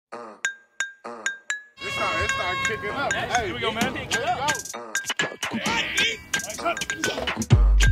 It's starting kicking up. Hey, here we go, man. Let's go.